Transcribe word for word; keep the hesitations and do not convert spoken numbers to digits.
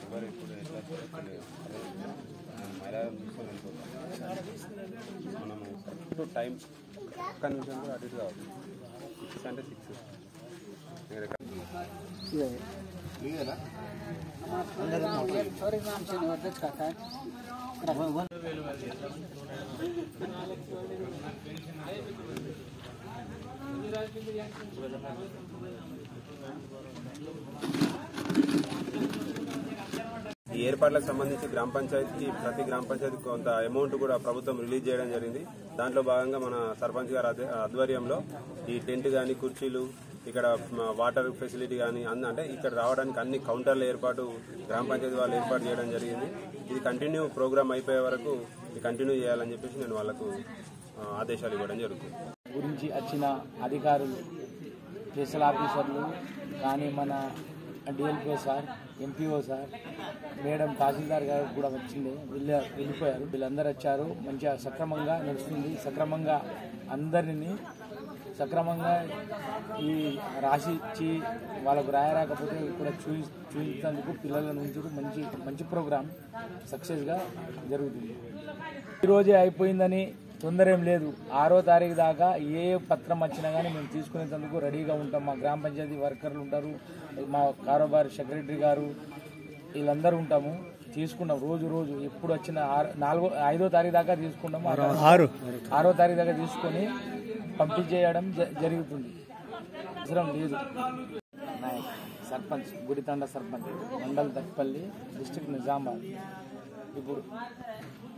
ఎవరు ఇప్పుడు ఎట్లా తెలియదు మహిళా తీసుకొని వెళ్ళిపోతాం మనము టైం ఒక్క నిమిషం కూడా అటు ఇటు కావాలి సిక్స్ అంటే సిక్స్ ఈ ఏర్పాట్లకు సంబంధించి గ్రామ పంచాయతీకి ప్రతి గ్రామ పంచాయతీకి కొంత అమౌంట్ కూడా ప్రభుత్వం రిలీజ్ చేయడం జరిగింది. దాంట్లో భాగంగా మన సర్పంచ్ గారి ఆధ్వర్యంలో ఈ టెంట్ కానీ కుర్చీలు ఇక్కడ వాటర్ ఫెసిలిటీ కానీ అంటే ఇక్కడ రావడానికి అన్ని కౌంటర్ల ఏర్పాటు గ్రామ పంచాయతీ వాళ్ళు ఏర్పాటు చేయడం జరిగింది. ఇది కంటిన్యూ ప్రోగ్రామ్ అయిపోయే వరకు ఇది కంటిన్యూ చేయాలని చెప్పేసి నేను వాళ్ళకు ఆదేశాలు ఇవ్వడం జరుగుతుంది. గురించి వచ్చిన అధికారులు స్పెషల్ ఆఫీసర్లు కానీ మన DLPO sir, MPO sir, madam tahsildar గారు కూడా వచ్చింది, వీళ్ళ వెళ్ళిపోయారు. వీళ్ళందరూ వచ్చారు. మంచిగా సక్రమంగా నడుస్తుంది. సక్రమంగా అందరినీ సక్రమంగా ఈ రాసి ఇచ్చి వాళ్ళకు రాయరాకపోతే కూడా చూ చూపించేందుకు పిల్లల నుంచి మంచి మంచి ప్రోగ్రాం సక్సెస్గా జరుగుతుంది. ఈరోజే అయిపోయిందని తొందర ఏం లేదు. ఆరో తారీఖు దాకా ఏ పత్రం వచ్చినా కానీ మేము తీసుకునేందుకు రెడీగా ఉంటాం. మా గ్రామ పంచాయతీ వర్కర్లు ఉంటారు, మా కారోబార్ సెక్రటరీ గారు, వీళ్ళందరూ ఉంటాము. తీసుకున్నాం రోజు రోజు ఎప్పుడు వచ్చిన నాలుగో ఐదో తారీఖు దాకా తీసుకున్నాము. ఆరు ఆరో తారీఖు దాకా తీసుకొని పంపించేయడం జరుగుతుంది. అవసరం లేదు. సర్పంచ్ గుడితండ సర్పంచ్ మండల్ దక్పల్లి, డిస్ట్రిక్ట్ నిజామాబాద్. ఇప్పుడు